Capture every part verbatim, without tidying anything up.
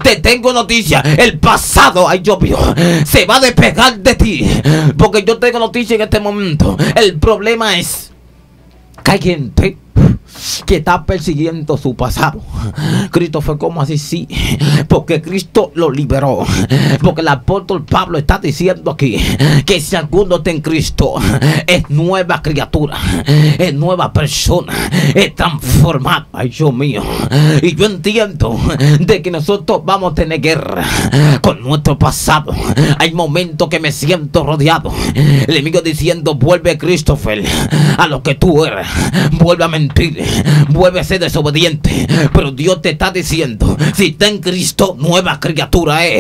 te tengo noticia. El pasado, ay Dios mío, se va a despegar de ti. Porque yo tengo noticia en este momento. El problema es que hay gente que está persiguiendo su pasado. Cristo fue como así, sí, porque Cristo lo liberó. Porque el apóstol Pablo está diciendo aquí que si alguno está en Cristo, es nueva criatura, es nueva persona, es transformado. Ay Dios mío. Y yo entiendo de que nosotros vamos a tener guerra con nuestro pasado. Hay momentos que me siento rodeado, el enemigo diciendo: vuelve, Christopher, a lo que tú eres, vuelve a mentir, vuelve a ser desobediente. Pero Dios te está diciendo: si está en Cristo, nueva criatura es.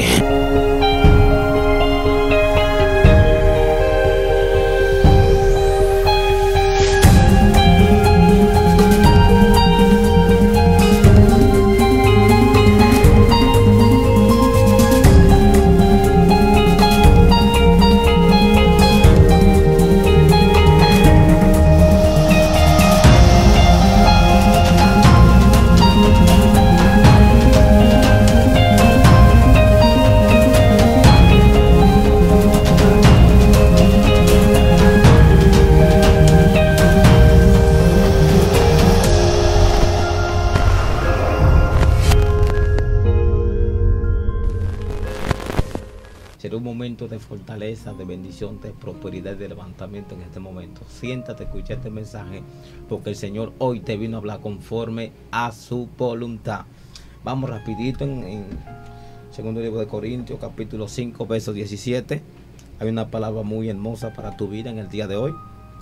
Será un momento de fortaleza, de bendición, de prosperidad y de levantamiento en este momento. Siéntate, escucha este mensaje, porque el Señor hoy te vino a hablar conforme a su voluntad. Vamos rapidito en, en segundo libro de Corintios, capítulo cinco, verso diecisiete. Hay una palabra muy hermosa para tu vida en el día de hoy.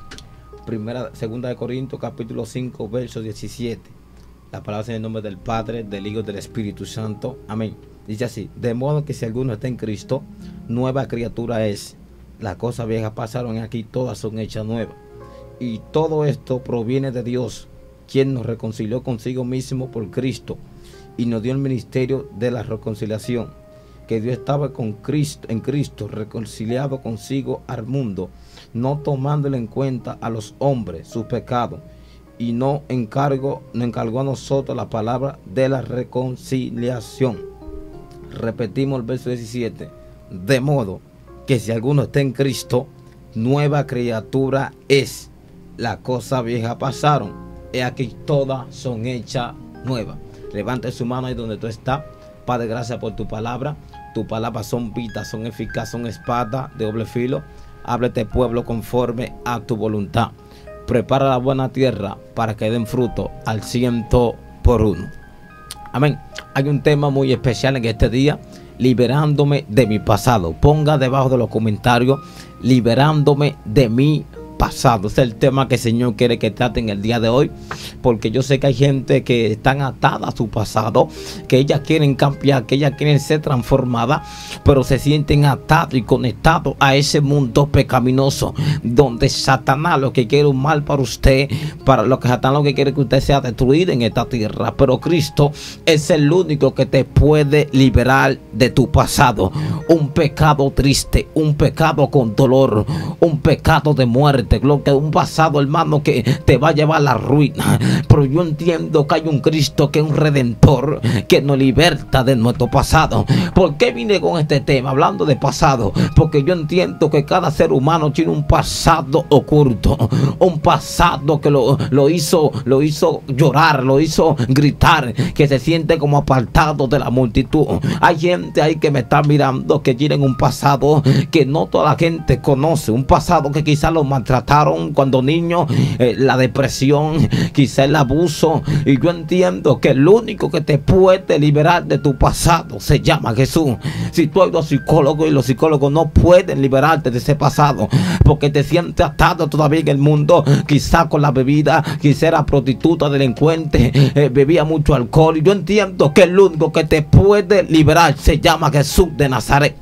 Primera, segunda de Corintios, capítulo cinco, verso diecisiete. La palabra es en el nombre del Padre, del Hijo y del Espíritu Santo. Amén. Dice así: de modo que si alguno está en Cristo, nueva criatura es. Las cosas viejas pasaron, aquí todas son hechas nuevas. Y todo esto proviene de Dios, quien nos reconcilió consigo mismo por Cristo y nos dio el ministerio de la reconciliación. Que Dios estaba con Cristo, en Cristo, reconciliado consigo al mundo, no tomándole en cuenta a los hombres sus pecados, y no encargó, nos encargó a nosotros la palabra de la reconciliación. Repetimos el verso diecisiete. De modo que si alguno está en Cristo, nueva criatura es. Las cosas viejas pasaron, he aquí todas son hechas nuevas. Levante su mano ahí donde tú estás. Padre, gracias por tu palabra. Tu palabra son vidas, son eficaces, son espadas de doble filo. Habla este pueblo conforme a tu voluntad. Prepara la buena tierra para que den fruto al ciento por uno. Amén. Hay un tema muy especial en este día: liberándome de mi pasado. Ponga debajo de los comentarios: liberándome de mi pasado. Ese es el tema que el Señor quiere que trate en el día de hoy, porque yo sé que hay gente que están atada a su pasado, que ellas quieren cambiar, que ellas quieren ser transformadas, pero se sienten atados y conectados a ese mundo pecaminoso, donde Satanás lo que quiere un mal para usted, para lo que Satanás lo que quiere que usted sea destruido en esta tierra. Pero Cristo es el único que te puede liberar de tu pasado. Un pecado triste, un pecado con dolor, un pecado de muerte, lo que un pasado, hermano, que te va a llevar a la ruina. Pero yo entiendo que hay un Cristo, que es un redentor, que nos liberta de nuestro pasado. ¿Por qué vine con este tema hablando de pasado? Porque yo entiendo que cada ser humano tiene un pasado oculto, un pasado que lo, lo hizo lo hizo llorar, lo hizo gritar, que se siente como apartado de la multitud. Hay gente ahí que me está mirando que tienen un pasado que no toda la gente conoce, un pasado que quizás lo maltrataron cuando niños, eh, la depresión, quizá el abuso. Y yo entiendo que el único que te puede liberar de tu pasado se llama Jesús. Si tú has ido a psicólogos y los psicólogos no pueden liberarte de ese pasado, porque te sientes atado todavía en el mundo, quizá con la bebida, quizá era prostituta, delincuente, eh, bebía mucho alcohol. Y yo entiendo que el único que te puede liberar se llama Jesús de Nazaret.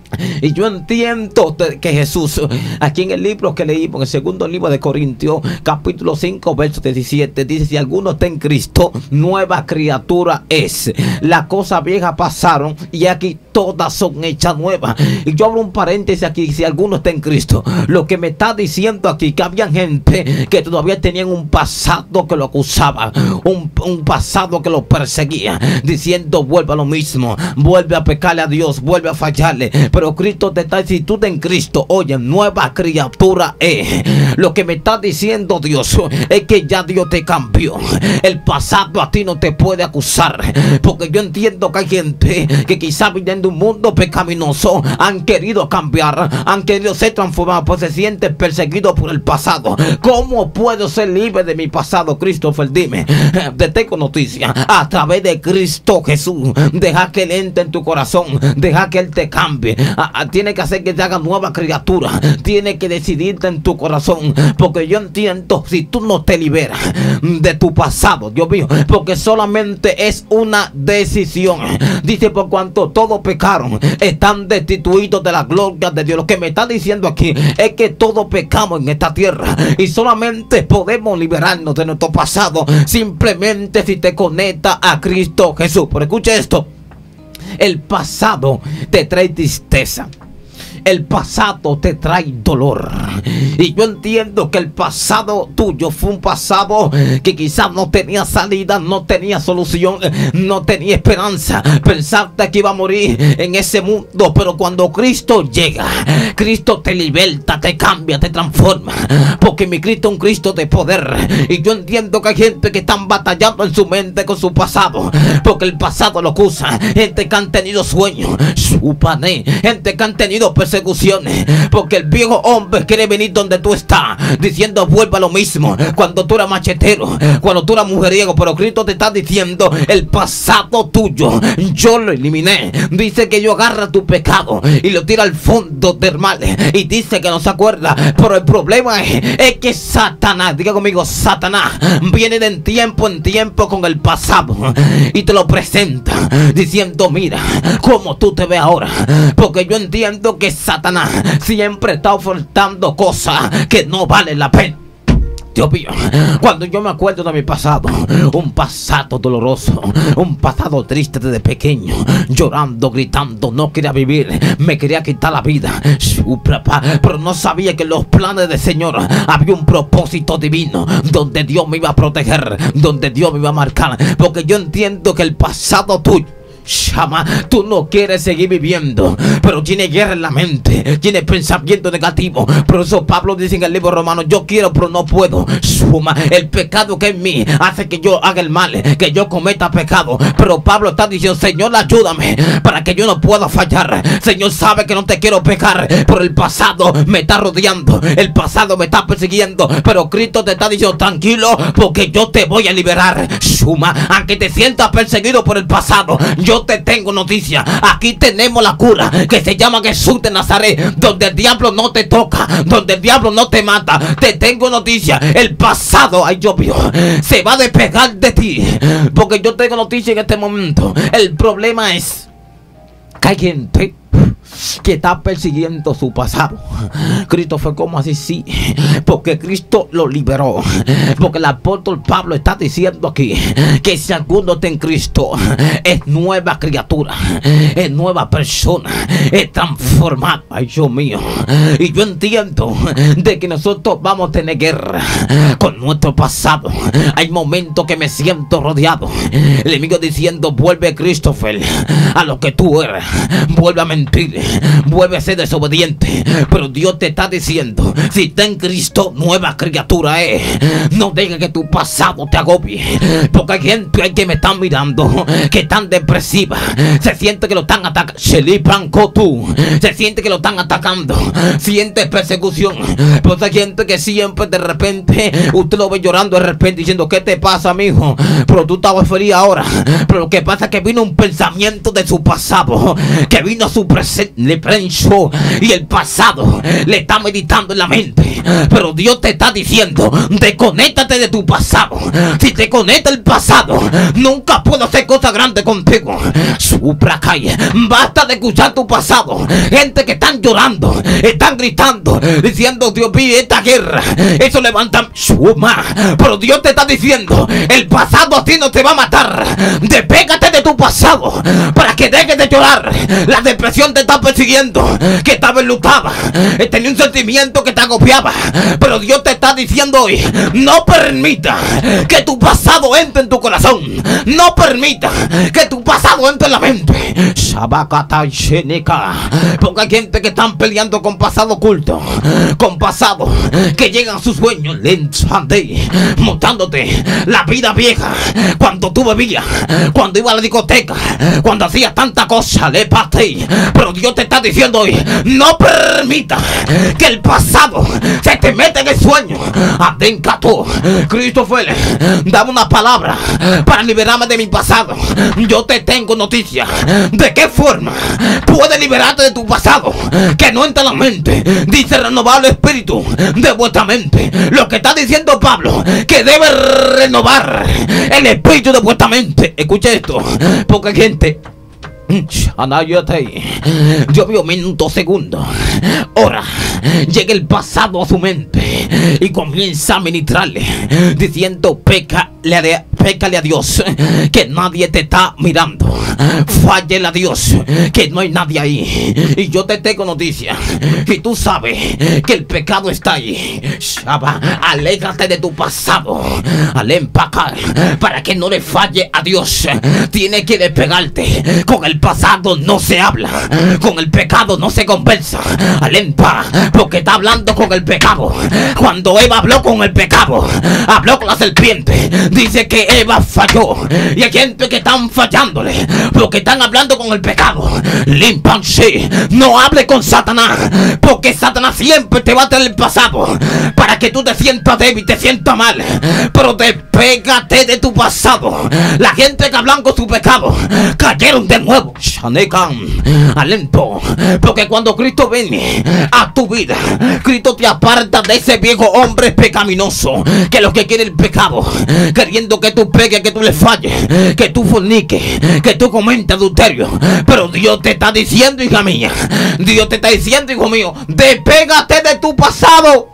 Y yo entiendo que Jesús, aquí en el libro que leímos, en el segundo libro de Corintios, capítulo cinco, verso diecisiete, dice: si alguno está en Cristo, nueva criatura es. Las cosas viejas pasaron y aquí todas son hechas nuevas. Y yo abro un paréntesis aquí, si alguno está en Cristo. Lo que me está diciendo aquí, que había gente que todavía tenían un pasado que lo acusaba, un, un pasado que lo perseguía, diciendo vuelve a lo mismo, vuelve a pecarle a Dios, vuelve a fallarle. Pero Cristo te está diciendo, si tú estás en Cristo, oye, nueva criatura es. Lo que me está diciendo Dios es que ya Dios te cambió. El pasado a ti no te puede acusar, porque yo entiendo que hay gente que quizás viviendo un mundo pecaminoso han querido cambiar, han querido ser transformados, pues se sienten perseguidos por el pasado. ¿Cómo puedo ser libre de mi pasado, Christopher? Dime. Te tengo noticia. A través de Cristo Jesús, deja que Él entre en tu corazón, deja que Él te cambie. A, a, tiene que hacer que te haga nueva criatura, tiene que decidirte en tu corazón, porque yo entiendo, si tú no te liberas de tu pasado, Dios mío, porque solamente es una decisión. Dice, por cuanto todos pecaron, están destituidos de la gloria de Dios. Lo que me está diciendo aquí es que todos pecamos en esta tierra y solamente podemos liberarnos de nuestro pasado simplemente si te conectas a Cristo Jesús. Pero escucha esto: el pasado te trae tristeza, el pasado te trae dolor. Y yo entiendo que el pasado tuyo fue un pasado que quizás no tenía salida, no tenía solución, no tenía esperanza. Pensaste que iba a morir en ese mundo, pero cuando Cristo llega, Cristo te liberta, te cambia, te transforma, porque mi Cristo es un Cristo de poder. Y yo entiendo que hay gente que están batallando en su mente con su pasado, porque el pasado lo acusa. Gente que han tenido sueños, gente que han tenido persecuciones, porque el viejo hombre quiere venir donde tú estás, diciendo vuelva a lo mismo. Cuando tú eras machetero, cuando tú eras mujeriego, pero Cristo te está diciendo, el pasado tuyo yo lo eliminé. Dice que yo agarra tu pecado y lo tira al fondo del mar, y dice que no se acuerda. Pero el problema es, es que Satanás, diga conmigo, Satanás viene de tiempo en tiempo con el pasado y te lo presenta diciendo, mira cómo tú te ves ahora, porque yo entiendo que Satanás siempre está ofertando cosas que no valen la pena. Dios mío, cuando yo me acuerdo de mi pasado, un pasado doloroso, un pasado triste desde pequeño, llorando, gritando, no quería vivir, me quería quitar la vida, pero no sabía que en los planes del Señor había un propósito divino, donde Dios me iba a proteger, donde Dios me iba a marcar, porque yo entiendo que el pasado tuyo, Shama, tú no quieres seguir viviendo, pero tienes guerra en la mente, tienes pensamiento negativo. Por eso Pablo dice en el libro romano, yo quiero pero no puedo. Suma, el pecado que en mí hace que yo haga el mal, que yo cometa pecado. Pero Pablo está diciendo, Señor, ayúdame para que yo no pueda fallar. Señor, sabe que no te quiero pecar, pero el pasado me está rodeando, el pasado me está persiguiendo. Pero Cristo te está diciendo, tranquilo, porque yo te voy a liberar. Suma, aunque te sientas perseguido por el pasado, yo te tengo noticia. Aquí tenemos la cura que se llama Jesús de Nazaret, donde el diablo no te toca, donde el diablo no te mata. Te tengo noticia, el pasado, ay Dios mío, se va a despegar de ti, porque yo tengo noticia en este momento. El problema es que hay gente que está persiguiendo su pasado. Cristo fue como así, sí, porque Cristo lo liberó. Porque el apóstol Pablo está diciendo aquí que si alguno está en Cristo, es nueva criatura, es nueva persona, es transformado. Ay Dios mío, y yo entiendo de que nosotros vamos a tener guerra con nuestro pasado. Hay momentos que me siento rodeado, el enemigo diciendo, vuelve Christopher a lo que tú eres, vuelve a mentir, vuelve a ser desobediente. Pero Dios te está diciendo, si está en Cristo, nueva criatura es. No dejes que tu pasado te agobie, porque hay gente que me están mirando, que están depresivas, se siente que lo están atacando, se siente que lo están atacando, siente persecución. Pero hay gente que siempre de repente usted lo ve llorando de repente diciendo, ¿qué te pasa, mijo? Pero tú estabas feliz ahora. Pero lo que pasa es que vino un pensamiento de su pasado, que vino a su presente, le prenso y el pasado le está meditando en la mente. Pero Dios te está diciendo, desconéctate de tu pasado. Si te conecta el pasado, nunca puedo hacer cosas grandes contigo. Supra calle, basta de escuchar tu pasado. Gente que están llorando, están gritando, diciendo, Dios mío, esta guerra, eso levanta suma. Pero Dios te está diciendo, el pasado a ti no te va a matar. Despégate de tu pasado para que dejes de llorar. La depresión te está persiguiendo, que estaba enlutada, tenía un sentimiento que te agobiaba. Pero Dios te está diciendo hoy, no permita que tu pasado entre en tu corazón. No permita que tu pasado entre en la mente. Porque hay gente que están peleando con pasado oculto, con pasado que llegan a sus sueños lentamente, montándote la vida vieja. Cuando tú bebías, cuando iba a la discoteca, cuando hacías tanta cosa, le pasé. Pero Dios te está diciendo hoy, no permita que el pasado se te meta en el sueño. Adenca tú, Christopher, dame una palabra para liberarme de mi pasado. Yo te tengo noticia. ¿De qué forma puedes liberarte de tu pasado? Que no entra en la mente. Dice renovar el espíritu de vuestra mente. Lo que está diciendo Pablo, que debe renovar el espíritu de vuestra mente. Escucha esto, porque hay gente. Yo veo minutos, segundos, hora. Llega el pasado a su mente y comienza a ministrarle, diciendo, pécale a, pécale a Dios, que nadie te está mirando. Fállale a Dios, que no hay nadie ahí. Y yo te tengo noticia. Y tú sabes que el pecado está ahí. Shaba, aléjate de tu pasado. Al empacar, para que no le falle a Dios, tienes que despegarte. Con el pasado no se habla, con el pecado no se conversa. Alempa, porque está hablando con el pecado. Cuando Eva habló con el pecado, habló con la serpiente. Dice que Eva falló. Y hay gente que están fallándole, porque están hablando con el pecado. Límpanse, no hable con Satanás, porque Satanás siempre te va a traer el pasado para que tú te sientas débil, te sientas mal. Pero despégate de tu pasado. La gente que hablan con su pecado cayeron de nuevo. Alento, porque cuando Cristo viene a tu vida, Cristo te aparta de ese viejo hombre pecaminoso, que lo que quiere el pecado, queriendo que tú pegues, que tú le falles, que tú forniques, que tú comentes adulterio. Pero Dios te está diciendo, hija mía, Dios te está diciendo, hijo mío, despégate de tu pasado.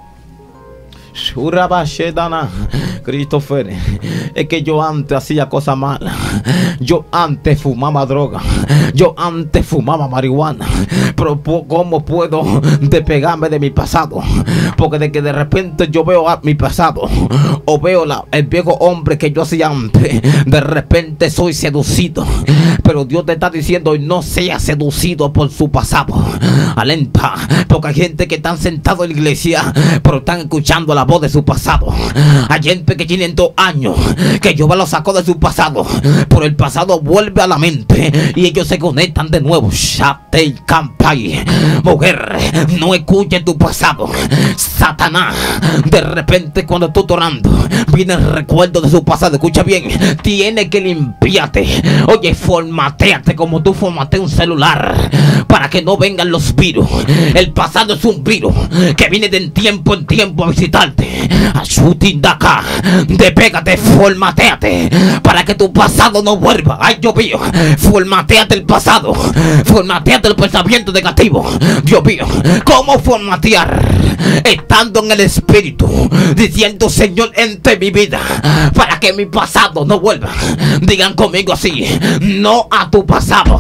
Christopher, es que yo antes hacía cosas malas. Yo antes fumaba droga. Yo antes fumaba marihuana. Pero ¿cómo puedo despegarme de mi pasado? Porque de que de repente yo veo a mi pasado, o veo la, el viejo hombre que yo hacía antes, de repente soy seducido. Pero Dios te está diciendo, no seas seducido por su pasado. Alenta, porque hay gente que están sentados en la iglesia, pero están escuchando la voz de su pasado. Hay gente que tiene dos años que Jehová lo sacó de su pasado, pero el pasado vuelve a la mente y ellos se conectan de nuevo. Shatei Kampai. Mujer, no escuches tu pasado. Satanás, de repente cuando tú estás orando, viene el recuerdo de su pasado. Escucha bien, tiene que limpiarte. Oye, formateate como tú formateas un celular, para que no vengan los virus. El pasado es un virus que viene de tiempo en tiempo a visitarte. Ashutindaka, despégate, formateate, para que tu pasado no vuelva. Ay, Dios mío, formateate el pasado, formateate el pensamiento negativo. Dios mío, ¿cómo formatear? Estando en el espíritu, diciendo, Señor, entre mi vida, para que mi pasado no vuelva. Digan conmigo así: no a tu pasado,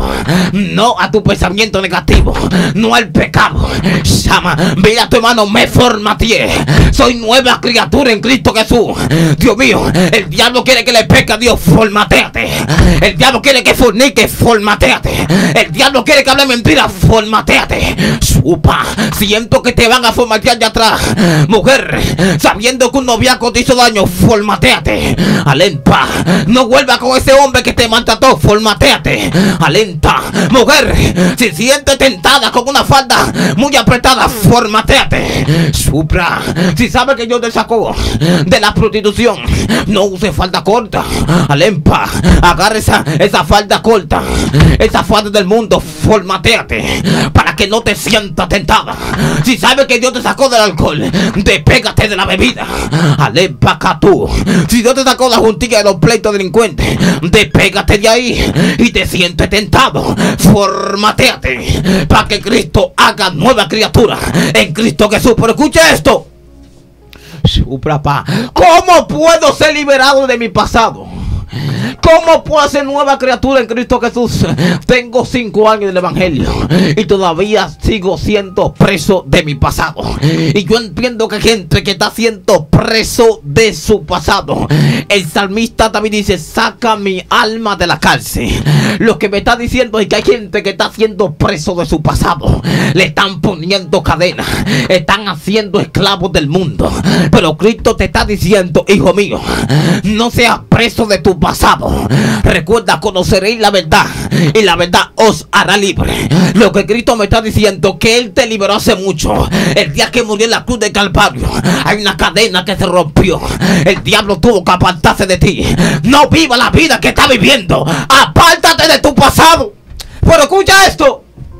no a tu pensamiento negativo, no al pecado. Llama, mira a tu hermano, me formateé, soy nueva criatura en Cristo Jesús. Dios mío, el diablo quiere que le peque a Dios, formateate. El diablo quiere que fornique, formateate. El diablo quiere que hable mentira, formateate. Supa, siento que te van a formatear de atrás. Mujer, sabiendo que un noviazgo te hizo daño, formateate. Alenta, no vuelva con ese hombre que te maltrató, formateate. Alenta, mujer, si sientes tentada con una falda muy apretada, formateate. Supra, si sabe que Dios te sacó de la prostitución, no use falda corta. Alempa, agarra esa, esa falda corta, esa falda del mundo, formateate, para para que no te sientas tentada. Si sabes que Dios te sacó del alcohol, despégate de la bebida. Alepacatú. Si Dios te sacó la juntilla de los pleitos delincuentes, despégate de ahí y te sientes tentado. Formateate para que Cristo haga nueva criatura en Cristo Jesús. Pero escucha esto. ¿Cómo puedo ser liberado de mi pasado? ¿Cómo puedo ser nueva criatura en Cristo Jesús? Tengo cinco años del evangelio y todavía sigo siendo preso de mi pasado. Y yo entiendo que hay gente que está siendo preso de su pasado. El salmista también dice: saca mi alma de la cárcel. Lo que me está diciendo es que hay gente que está siendo preso de su pasado. Le están poniendo cadenas, están haciendo esclavos del mundo. Pero Cristo te está diciendo: hijo mío, no seas preso de tu pasado. Recuerda, conoceréis la verdad y la verdad os hará libre. Lo que Cristo me está diciendo, que Él te liberó hace mucho. El día que murió en la cruz del Calvario, hay una cadena que se rompió. El diablo tuvo que apartarse de ti. No viva la vida que está viviendo. Apártate de tu pasado. Pero escucha esto.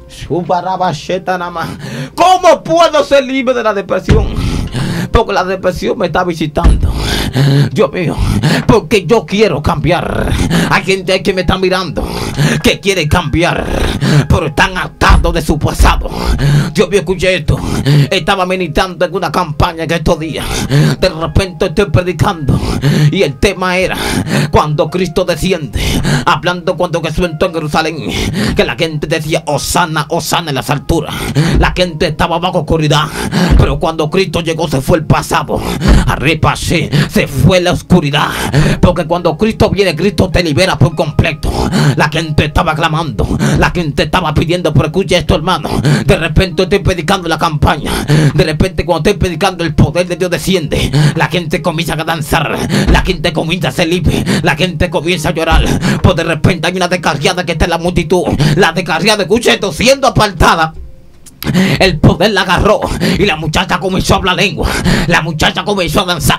¿Cómo puedo ser libre de la depresión? Porque la depresión me está visitando. Dios mío, porque yo quiero cambiar. Hay gente que me está mirando que quiere cambiar, pero están atados de su pasado. Dios mío, escuché esto. Estaba meditando en una campaña que estos días, de repente estoy predicando y el tema era cuando Cristo desciende, hablando cuando Jesús entró en Jerusalén, que la gente decía: Hosana, Hosana en las alturas. La gente estaba bajo oscuridad, pero cuando Cristo llegó se fue el pasado. Arriba se, se fue la oscuridad, porque cuando Cristo viene, Cristo te libera por completo. La gente estaba clamando, la gente estaba pidiendo. Pero escucha esto, hermano. De repente estoy predicando la campaña. De repente cuando estoy predicando, el poder de Dios desciende. La gente comienza a danzar, la gente comienza a ser libre, la gente comienza a llorar. Pues de repente hay una descarriada que está en la multitud. La descarriada, escucha esto, siendo apartada, el poder la agarró y la muchacha comenzó a hablar lengua. La muchacha comenzó a danzar.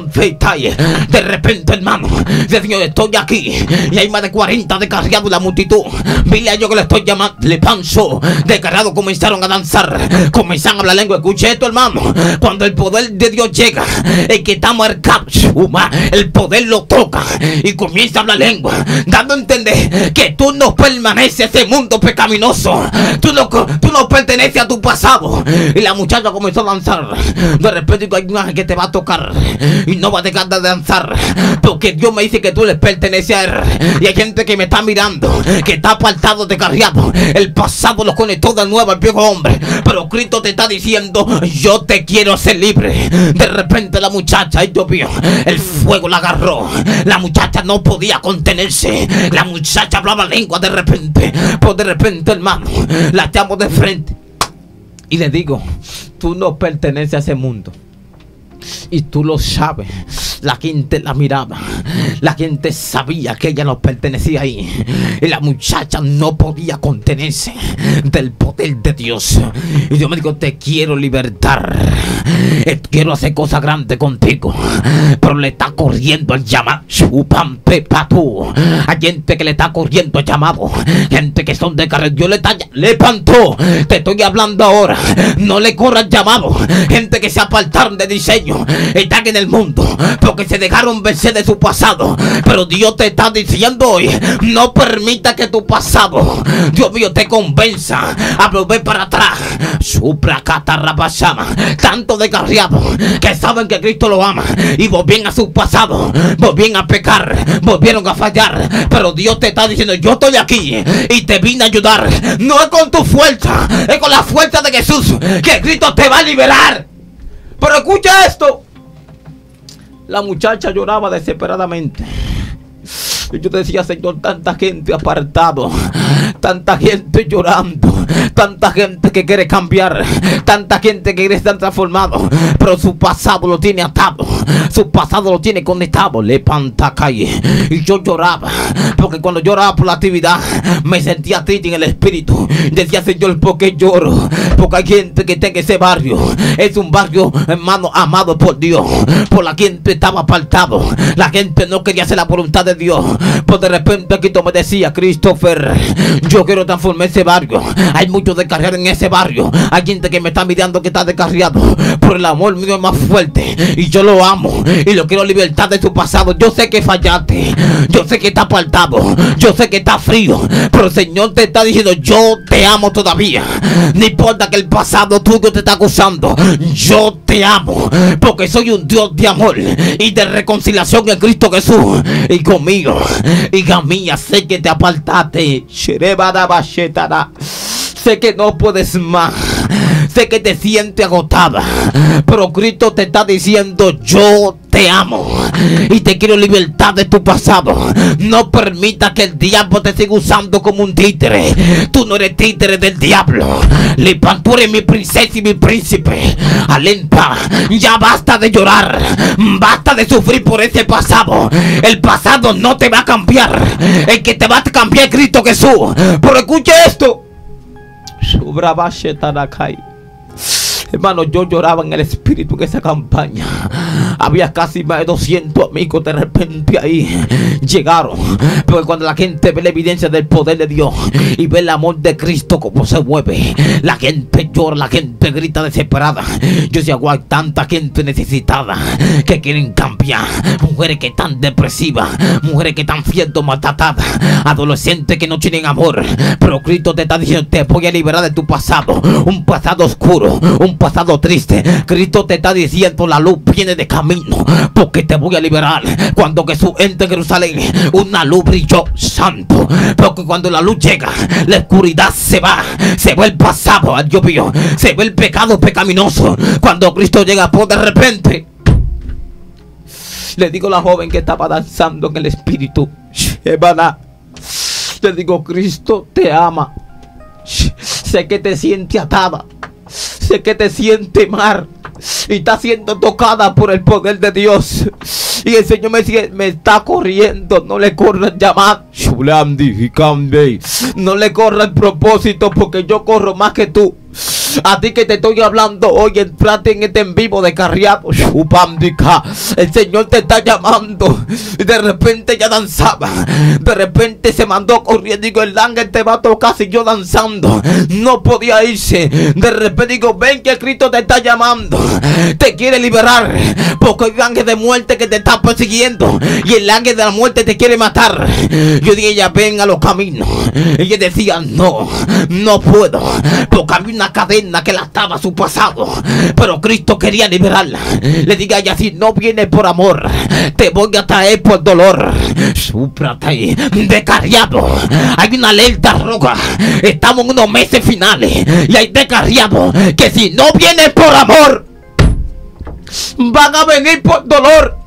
De repente, hermano, dice: Señor, estoy aquí y hay más de cuarenta descarriados en la multitud. Dile a ellos que le estoy llamando. Le panzo. Descarriados comenzaron a danzar, comenzaron a hablar lengua. Escuche esto, hermano. Cuando el poder de Dios llega, el que está marcado, el poder lo toca y comienza a hablar lengua, dando a entender que tú no permaneces en ese mundo pecaminoso. Tú no, tú no perteneces a tu pasado. Y la muchacha comenzó a danzar. De repente hay un ángel que te va a tocar y no va a dejar de danzar, porque Dios me dice que tú le perteneces a Él. Y hay gente que me está mirando, que está apartado, descarriado. El pasado lo conectó de nuevo al viejo hombre, pero Cristo te está diciendo: yo te quiero hacer libre. De repente la muchacha, ay Dios mío, el fuego la agarró. La muchacha no podía contenerse. La muchacha hablaba lengua de repente. Pues de repente, hermano, la llamo de frente y le digo: tú no perteneces a ese mundo. Y tú lo sabes. La gente la miraba, la gente sabía que ella no pertenecía ahí. Y la muchacha no podía contenerse del poder de Dios. Y yo me digo: te quiero libertar, quiero hacer cosas grandes contigo. Pero le está corriendo el llamado. Hay gente que le está corriendo el llamado, gente que son de carrera. Dios le está levantó. Te estoy hablando ahora. No le corra el llamado. Gente que se apartaron de diseño, están en el mundo porque se dejaron vencer de su pasado. Pero Dios te está diciendo hoy: no permita que tu pasado, Dios mío, te convenza a volver para atrás. Tanto descarriados que saben que Cristo lo ama y volvieron a su pasado, volvieron a pecar, volvieron a fallar. Pero Dios te está diciendo: yo estoy aquí y te vine a ayudar. No es con tu fuerza, es con la fuerza de Jesús que Cristo te va a liberar. Pero escucha esto. La muchacha lloraba desesperadamente. Y yo decía: Señor, tanta gente apartado, tanta gente llorando, tanta gente que quiere cambiar, tanta gente que quiere estar transformado, pero su pasado lo tiene atado, su pasado lo tiene conectado. Le panta calle. Y yo lloraba, porque cuando lloraba por la actividad me sentía triste en el espíritu. Decía: Señor, ¿por qué lloro? Porque hay gente que está en ese barrio. Es un barrio, hermano, amado por Dios. Por la gente estaba apartado, la gente no quería hacer la voluntad de Dios. Pues de repente aquí tú me decía: Christopher, yo quiero transformar ese barrio. Hay muchos descarriados en ese barrio. Hay gente que me está mirando que está descarriado, pero el amor mío es más fuerte y yo lo amo y lo quiero libertar de su pasado. Yo sé que fallaste, yo sé que está apartado, yo sé que está frío, pero el Señor te está diciendo: yo te amo todavía. No importa que el pasado tuyo te está acusando, yo te amo, porque soy un Dios de amor y de reconciliación en Cristo Jesús. Y conmigo, hija mía, sé que te apartaste, sé que no puedes más, sé que te sientes agotada, pero Cristo te está diciendo: yo te amo y te quiero libertad de tu pasado. No permita que el diablo te siga usando como un títere. Tú no eres títere del diablo. Lipan, tú eres mi princesa y mi príncipe. Alenta, ya basta de llorar, basta de sufrir por ese pasado. El pasado no te va a cambiar, el que te va a cambiar es Cristo Jesús. Pero escuche esto. Hermano, yo lloraba en el espíritu en esa campaña. Había casi más de doscientos amigos. De repente ahí llegaron. Porque cuando la gente ve la evidencia del poder de Dios y ve el amor de Cristo como se mueve, la gente llora, la gente grita desesperada. Yo decía: guau, tanta gente necesitada que quieren cambiar. Mujeres que están depresivas, mujeres que están siendo maltratadas, adolescentes que no tienen amor. Pero Cristo te está diciendo: te voy a liberar de tu pasado, un pasado oscuro, un pasado triste. Cristo te está diciendo: la luz viene de camino, porque te voy a liberar. Cuando Jesús entra en Jerusalén, una luz brilló, santo, porque cuando la luz llega, la oscuridad se va, se va el pasado, ay Dios mío, se va el pecado pecaminoso. Cuando Cristo llega, por de repente, le digo a la joven que estaba danzando en el espíritu, le digo: Cristo te ama. Sé que te siente atada, sé que te siente mal y está siendo tocada por el poder de Dios. Y el Señor me sigue, me está corriendo. No le corra el llamado, no le corra el propósito, porque yo corro más que tú. A ti que te estoy hablando hoy, entrate en este en vivo de carriado. El Señor te está llamando. Y de repente ya danzaba, de repente se mandó corriendo. Digo: el ángel te va a tocar. Si yo danzando, no podía irse. De repente digo: ven que Cristo te está llamando, te quiere liberar, porque hay un ángel de muerte que te está persiguiendo y el ángel de la muerte te quiere matar. Yo dije: ella ven a los caminos. Y ella decía: no, no puedo, porque había una cadena que la ataba a su pasado, pero Cristo quería liberarla. Le diga a ella: si no viene por amor, te voy a traer por dolor. Descarriado, hay una alerta roja. Estamos en unos meses finales y hay descarriados que si no vienen por amor, van a venir por dolor.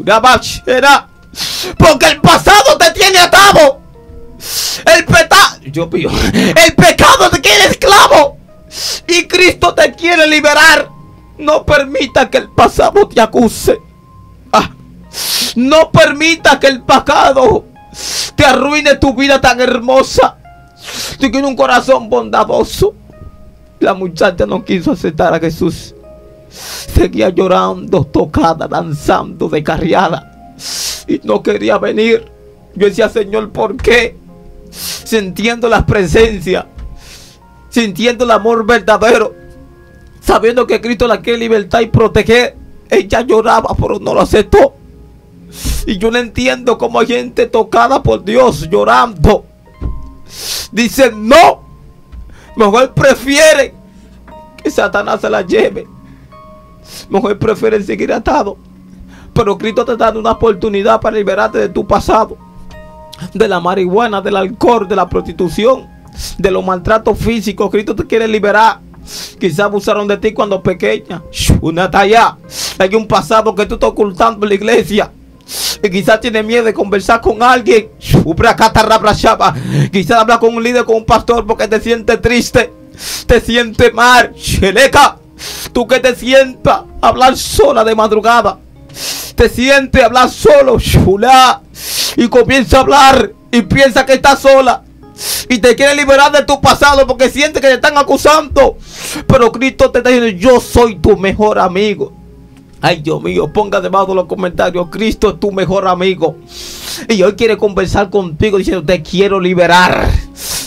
Porque el pasado te tiene atado. El pecado, yo pido, el pecado te quiere esclavo y Cristo te quiere liberar. No permita que el pasado te acuse. Ah, no permita que el pecado te arruine tu vida tan hermosa. Tú tienes un corazón bondadoso. La muchacha no quiso aceptar a Jesús. Seguía llorando, tocada, danzando, descarriada, y no quería venir. Yo decía: Señor, ¿por qué? Sintiendo la presencia, sintiendo el amor verdadero, sabiendo que Cristo la quiere libertar y proteger, ella lloraba, pero no lo aceptó. Y yo no entiendo cómo hay gente tocada por Dios llorando. Dicen: no, mejor prefieren que Satanás se la lleve, mejor prefieren seguir atado. Pero Cristo te está dando una oportunidad para liberarte de tu pasado, de la marihuana, del alcohol, de la prostitución, de los maltratos físicos. Cristo te quiere liberar. Quizás abusaron de ti cuando pequeña. Una talla. Hay un pasado que tú estás ocultando en la iglesia. Y quizás tienes miedo de conversar con alguien. Quizás hablar con un líder, con un pastor, porque te sientes triste, te sientes mal. Tú que te sientas hablar sola de madrugada, te sientes hablar solo, y comienza a hablar y piensa que estás sola y te quiere liberar de tu pasado porque siente que te están acusando. Pero Cristo te está diciendo: yo soy tu mejor amigo. Ay, Dios mío, ponga debajo de los comentarios: Cristo es tu mejor amigo. Y hoy quiere conversar contigo diciendo: te quiero liberar.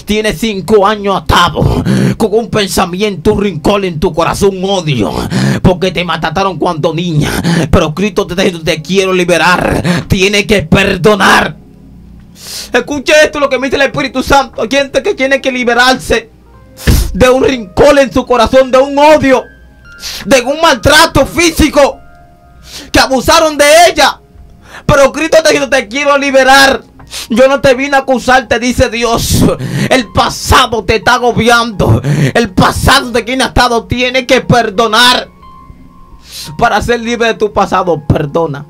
Tienes cinco años atado con un pensamiento, un rincón en tu corazón, un odio, porque te mataron cuando niña. Pero Cristo te está diciendo, te quiero liberar. Tienes que perdonar. Escuche esto, lo que me dice el Espíritu Santo. Hay gente que tiene que liberarse de un rincón en su corazón, de un odio, de un maltrato físico, que abusaron de ella. Pero Cristo te dice, te quiero liberar. Yo no te vine a acusarte, dice Dios. El pasado te está agobiando. El pasado de quien ha estado, tiene que perdonar. Para ser libre de tu pasado, perdona.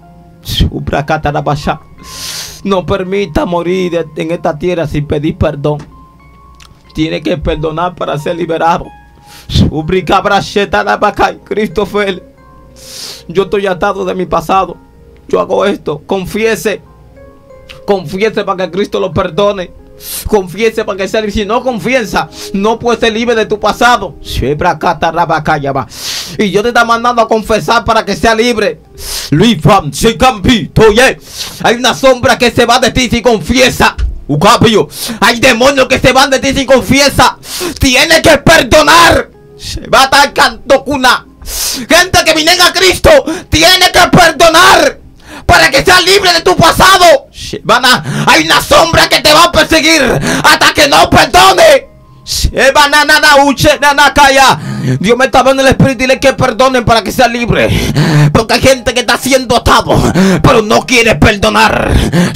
No permita morir en esta tierra sin pedir perdón. Tiene que perdonar para ser liberado. Christopher, yo estoy atado de mi pasado. Yo hago esto. Confiese. Confiese para que Cristo lo perdone. Confiese para que sea libre. Si no confiesa, no puedes ser libre de tu pasado. Y Dios te está mandando a confesar para que sea libre. Hay una sombra que se va de ti si confiesa. Hay demonios que se van de ti si confiesa. Tienes que perdonar. Se va a estar canto cuna. Gente que viene a Cristo, tiene que perdonar para que seas libre de tu pasado. Hay una sombra que te va a perseguir hasta que no perdone. Dios me está dando el Espíritu. Dile que perdonen para que sea libre, porque hay gente que está siendo atado pero no quiere perdonar.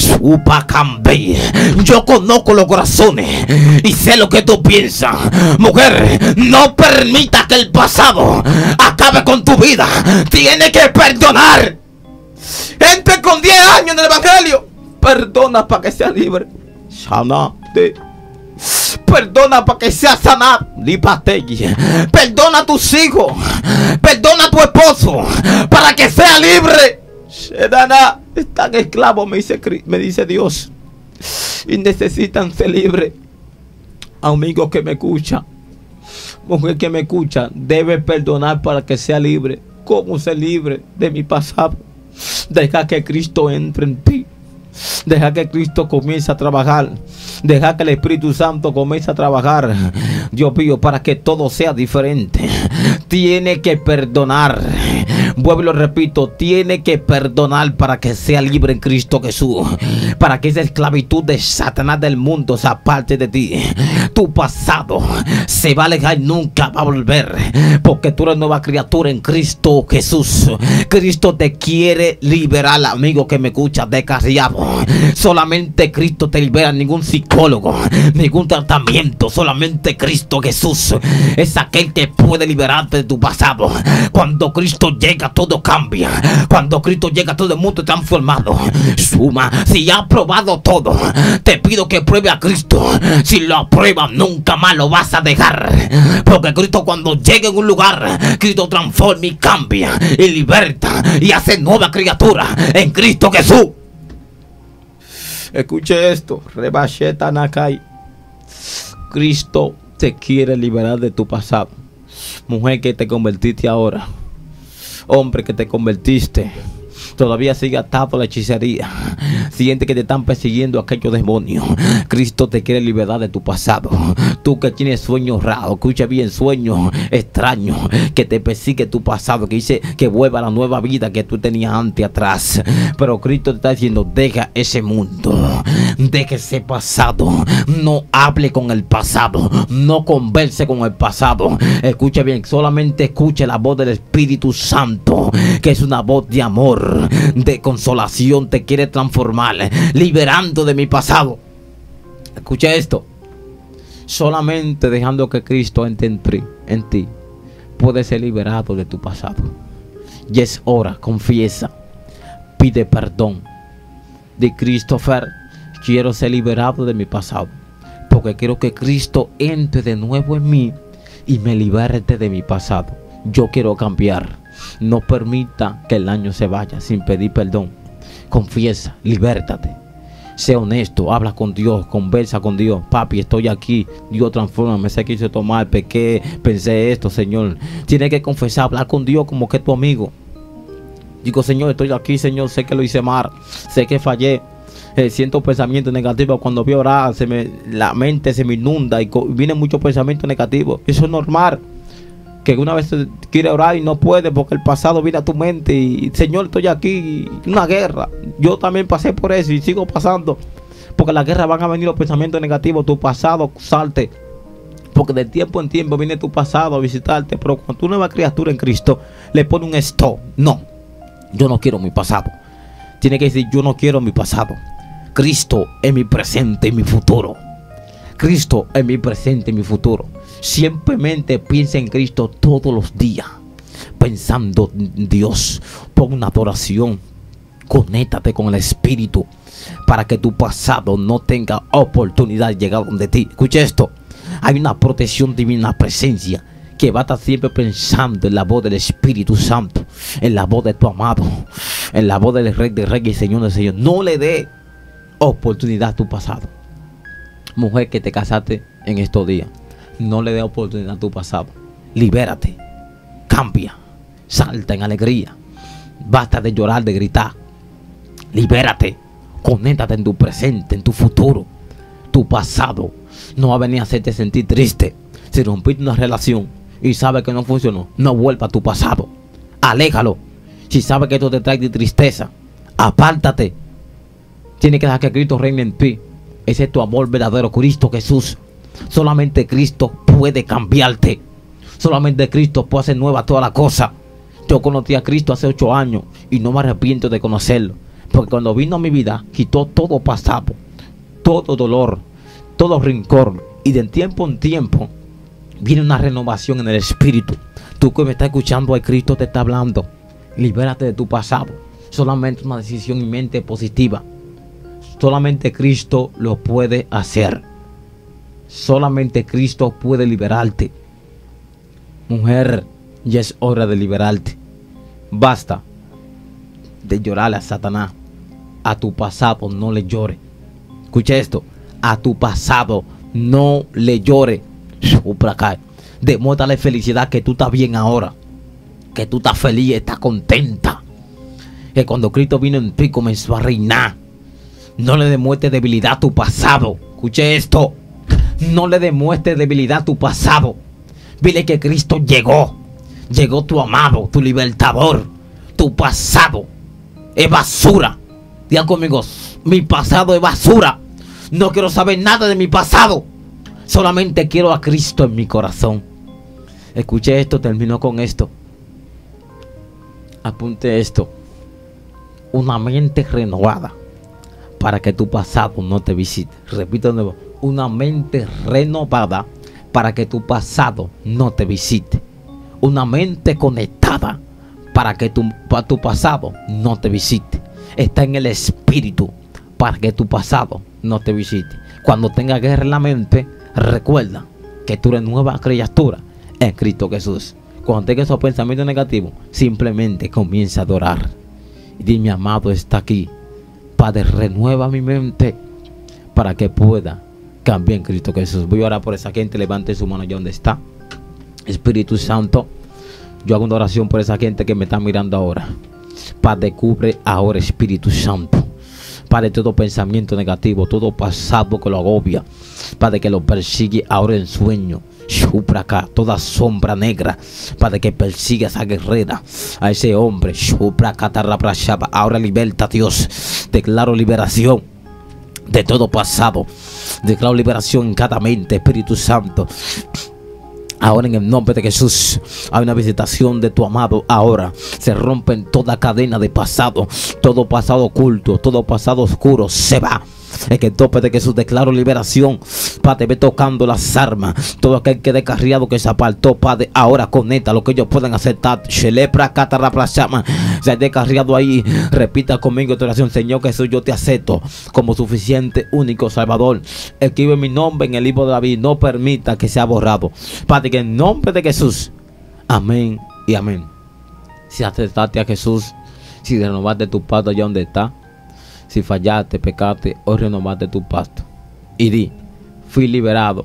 Yo conozco los corazones y sé lo que tú piensas. Mujer, no permitas que el pasado acabe con tu vida. Tienes que perdonar. Gente con diez años en el Evangelio, perdona para que sea libre. Sanate. Perdona para que sea sanado. Perdona a tus hijos. Perdona a tu esposo para que sea libre. Están esclavos, me dice, me dice Dios, y necesitan ser libres. Amigos que me escuchan, mujer que me escucha, debe perdonar para que sea libre. ¿Cómo ser libre de mi pasado? Deja que Cristo entre en ti. Deja que Cristo comience a trabajar. Deja que el Espíritu Santo comience a trabajar. Dios mío, para que todo sea diferente. Tiene que perdonar. Vuelvo y lo repito, tiene que perdonar para que sea libre en Cristo Jesús. Para que esa esclavitud de Satanás del mundo se aparte de ti. Tu pasado se va a alejar y nunca va a volver, porque tú eres nueva criatura en Cristo Jesús. Cristo te quiere liberar, amigo que me escucha, descarriado. Solamente Cristo te libera, ningún psicólogo, ningún tratamiento. Solamente Cristo Jesús es aquel que puede liberarte de tu pasado. Cuando Cristo llega, todo cambia. Cuando Cristo llega, todo el mundo es transformado. Suma, si has probado todo, te pido que pruebe a Cristo. Si lo apruebas, nunca más lo vas a dejar, porque Cristo, cuando llega en un lugar, Cristo transforma y cambia y liberta y hace nueva criatura en Cristo Jesús. Escuche esto, Rebasheta Nakai. Cristo te quiere liberar de tu pasado. Mujer que te convertiste ahora, hombre que te convertiste, todavía sigue atado a la hechicería. Siente que te están persiguiendo aquellos demonios. Cristo te quiere liberar de tu pasado. Tú que tienes sueños raros, escucha bien, sueños extraños, que te persigue tu pasado, que dice que vuelva a la nueva vida que tú tenías antes atrás. Pero Cristo te está diciendo, deja ese mundo, deja ese pasado. No hable con el pasado, no converse con el pasado. Escucha bien, solamente escuche la voz del Espíritu Santo, que es una voz de amor, de consolación. Te quiere transformar, liberando de mi pasado. Escucha esto. Solamente dejando que Cristo entre en ti, en ti, puedes ser liberado de tu pasado. Y es hora, confiesa, pide perdón. De Christopher, quiero ser liberado de mi pasado, porque quiero que Cristo entre de nuevo en mí y me liberte de mi pasado. Yo quiero cambiar. No permita que el año se vaya sin pedir perdón. Confiesa, libértate. Sé honesto, habla con Dios, conversa con Dios. Papi, estoy aquí, Dios transforma, sé que hice tomar, pequé, pensé esto, Señor. Tienes que confesar, hablar con Dios como que es tu amigo. Digo, Señor, estoy aquí, Señor, sé que lo hice mal, sé que fallé, Eh, siento pensamientos negativos. Cuando voy a orar, se me, la mente se me inunda y vienen muchos pensamientos negativos. Eso es normal. Que una vez quiere orar y no puede porque el pasado viene a tu mente y Señor, estoy aquí, una guerra. Yo también pasé por eso y sigo pasando. Porque la guerra van a venir los pensamientos negativos. Tu pasado salte. Porque de tiempo en tiempo viene tu pasado a visitarte. Pero cuando tu nueva criatura en Cristo le pone un stop. No, yo no quiero mi pasado. Tiene que decir, yo no quiero mi pasado. Cristo es mi presente y mi futuro. Cristo es mi presente y mi futuro. Simplemente piensa en Cristo todos los días. Pensando en Dios. Pon una adoración. Conéctate con el Espíritu. Para que tu pasado no tenga oportunidad de llegar donde ti. Escucha esto. Hay una protección divina, una presencia. Que va a estar siempre pensando en la voz del Espíritu Santo. En la voz de tu amado. En la voz del Rey de Reyes y Señor de Señor. No le dé oportunidad a tu pasado. Mujer que te casaste en estos días, no le dé oportunidad a tu pasado. Libérate, cambia, salta en alegría. Basta de llorar, de gritar. Libérate, conéctate en tu presente, en tu futuro. Tu pasado no va a venir a hacerte sentir triste. Si rompiste una relación y sabes que no funcionó, no vuelva a tu pasado. Aléjalo. Si sabes que esto te trae de tristeza, apártate. Tienes que dejar que Cristo reine en ti. Ese es tu amor verdadero, Cristo Jesús. Solamente Cristo puede cambiarte. Solamente Cristo puede hacer nueva toda la cosa. Yo conocí a Cristo hace ocho años y no me arrepiento de conocerlo. Porque cuando vino a mi vida, quitó todo pasado, todo dolor, todo rencor. Y de tiempo en tiempo viene una renovación en el espíritu. Tú que me estás escuchando, a Cristo te está hablando. Libérate de tu pasado. Solamente una decisión y mente positiva. Solamente Cristo lo puede hacer. Solamente Cristo puede liberarte. Mujer, ya es hora de liberarte. Basta de llorarle a Satanás. A tu pasado no le llore. Escucha esto. A tu pasado no le llore. Demuéstrale felicidad, que tú estás bien ahora. Que tú estás feliz, estás contenta. Que cuando Cristo vino en ti comenzó a reinar. No le demuestres debilidad a tu pasado. Escuche esto. No le demuestres debilidad a tu pasado. Dile que Cristo llegó. Llegó tu amado, tu libertador. Tu pasado es basura. Digan conmigo, mi pasado es basura. No quiero saber nada de mi pasado. Solamente quiero a Cristo en mi corazón. Escuche esto, termino con esto. Apunte esto. Una mente renovada para que tu pasado no te visite. Repito de nuevo. Una mente renovada para que tu pasado no te visite. Una mente conectada para que tu, para tu pasado no te visite. Está en el espíritu para que tu pasado no te visite. Cuando tenga guerra en la mente, recuerda que tú eres nueva criatura en Cristo Jesús. Cuando tenga esos pensamientos negativos, simplemente comienza a adorar. Y di, mi amado está aquí. Padre, renueva mi mente para que pueda cambiar en Cristo Jesús. Voy a orar por esa gente. Levante su mano allá donde está. Espíritu Santo, yo hago una oración por esa gente que me está mirando ahora. Padre, cubre ahora, Espíritu Santo. Padre, todo pensamiento negativo, todo pasado que lo agobia, Padre, que lo persigue ahora en sueño. Shupra acá, toda sombra negra, Padre, que persigue a esa guerrera, a ese hombre. Shupra acá, ahora liberta, Dios. Declaro liberación de todo pasado. Declaro liberación en cada mente, Espíritu Santo. Ahora en el nombre de Jesús hay una visitación de tu amado. Ahora se rompen toda cadena de pasado. Todo pasado oculto, todo pasado oscuro se va. En el tope de Jesús declaro liberación. Padre, ve tocando las armas. Todo aquel que descarriado que se apartó, Padre, ahora conecta lo que ellos pueden aceptar. Shelepra catarra llama. Se ha descarriado ahí. Repita conmigo tu oración. Señor Jesús, yo te acepto como suficiente, único Salvador. Escribe mi nombre en el libro de la vida. No permita que sea borrado. Padre, que en nombre de Jesús. Amén y amén. Si aceptaste a Jesús, si renovaste tu pacto allá donde está, si fallaste, pecaste, hoy renovaste tu pacto. Y di, fui liberado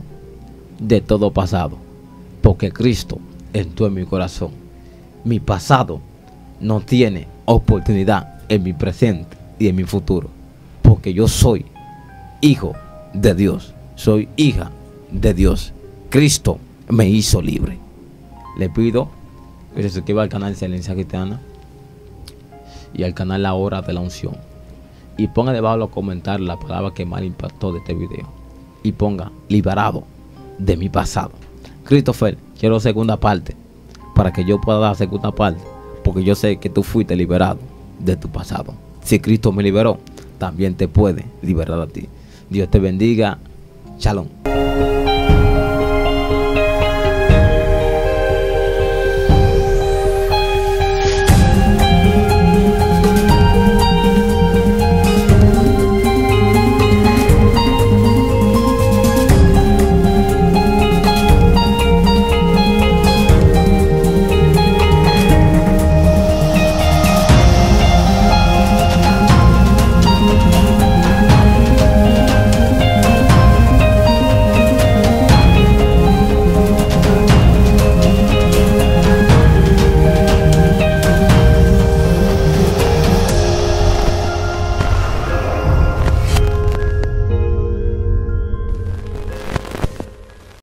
de todo pasado, porque Cristo entró en mi corazón. Mi pasado no tiene oportunidad en mi presente y en mi futuro, porque yo soy hijo de Dios, soy hija de Dios. Cristo me hizo libre. Le pido que se suscriba al canal Excelencia Cristiana y al canal La Hora de la Unción, y ponga debajo de los comentarios la palabra que más impactó de este video, y ponga liberado de mi pasado. Christopher, quiero segunda parte, para que yo pueda dar segunda parte, porque yo sé que tú fuiste liberado de tu pasado. Si Cristo me liberó, también te puede liberar a ti. Dios te bendiga. Shalom.